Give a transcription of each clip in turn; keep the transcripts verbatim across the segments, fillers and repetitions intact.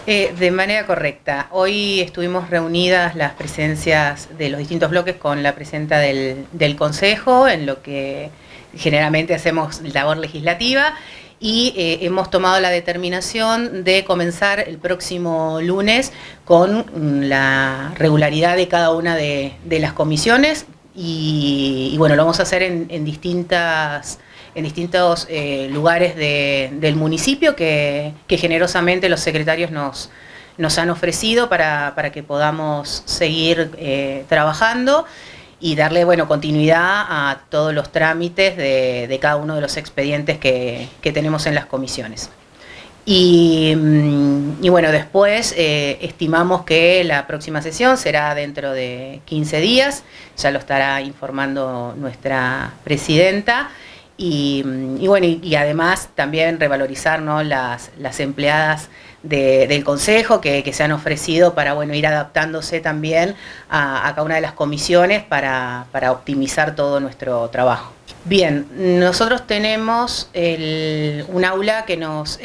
Eh, de manera correcta. Hoy estuvimos reunidas las presidencias de los distintos bloques con la presidenta del, del Consejo, en lo que generalmente hacemos labor legislativa, y eh, hemos tomado la determinación de comenzar el próximo lunes con la regularidad de cada una de, de las comisiones, y, y bueno, lo vamos a hacer en, en distintas... en distintos eh, lugares de, del municipio que, que generosamente los secretarios nos, nos han ofrecido para, para que podamos seguir eh, trabajando y darle bueno, continuidad a todos los trámites de, de cada uno de los expedientes que, que tenemos en las comisiones. Y, y bueno, después eh, estimamos que la próxima sesión será dentro de quince días, ya lo estará informando nuestra presidenta. Y, y bueno, y, y además también revalorizar, ¿no?, las, las empleadas de, del Consejo que, que se han ofrecido para bueno, ir adaptándose también a, a cada una de las comisiones para, para optimizar todo nuestro trabajo. Bien, nosotros tenemos el, un aula que nos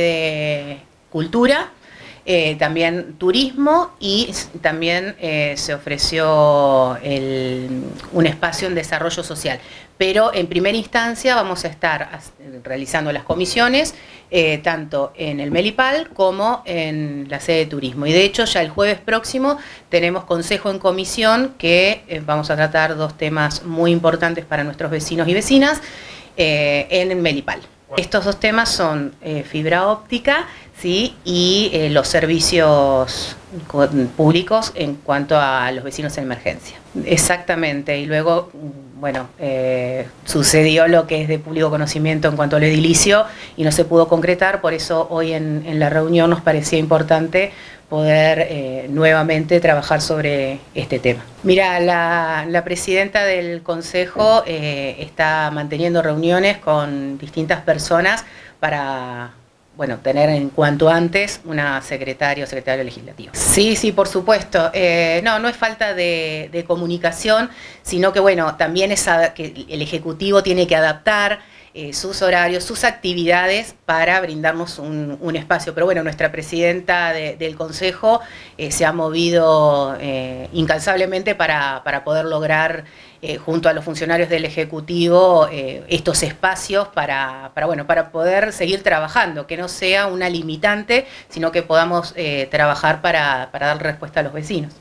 cede cultura, Eh, también turismo, y también eh, se ofreció el, un espacio en desarrollo social. Pero en primera instancia vamos a estar realizando las comisiones eh, tanto en el Melipal como en la sede de turismo. Y de hecho ya el jueves próximo tenemos consejo en comisión que eh, vamos a tratar dos temas muy importantes para nuestros vecinos y vecinas eh, en el Melipal. Estos dos temas son eh, fibra óptica, ¿sí?, y eh, los servicios públicos en cuanto a los vecinos en emergencia. Exactamente, y luego, bueno, eh, sucedió lo que es de público conocimiento en cuanto al edilicio y no se pudo concretar, por eso hoy en, en la reunión nos parecía importante poder eh, nuevamente trabajar sobre este tema. Mira, la, la presidenta del Consejo eh, está manteniendo reuniones con distintas personas para, bueno, tener en cuanto antes una secretaria o secretario legislativo. Sí, sí, por supuesto. Eh, no, no es falta de, de comunicación, sino que, bueno, también es a, que el Ejecutivo tiene que adaptar Eh, sus horarios, sus actividades para brindarnos un, un espacio. Pero bueno, nuestra presidenta de, del Consejo eh, se ha movido eh, incansablemente para, para poder lograr, eh, junto a los funcionarios del Ejecutivo, eh, estos espacios para, para, bueno, para poder seguir trabajando, que no sea una limitante, sino que podamos eh, trabajar para, para dar respuesta a los vecinos.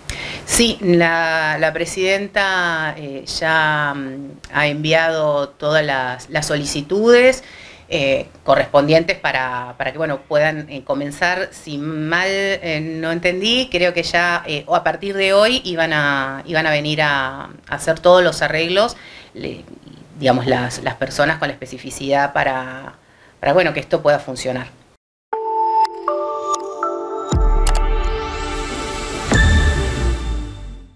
Sí, la, la presidenta eh, ya um, ha enviado todas las, las solicitudes eh, correspondientes para, para que bueno, puedan eh, comenzar. Si mal eh, no entendí, creo que ya eh, o a partir de hoy iban a, iban a venir a, a hacer todos los arreglos, le, digamos, las, las personas con la especificidad para, para bueno, que esto pueda funcionar.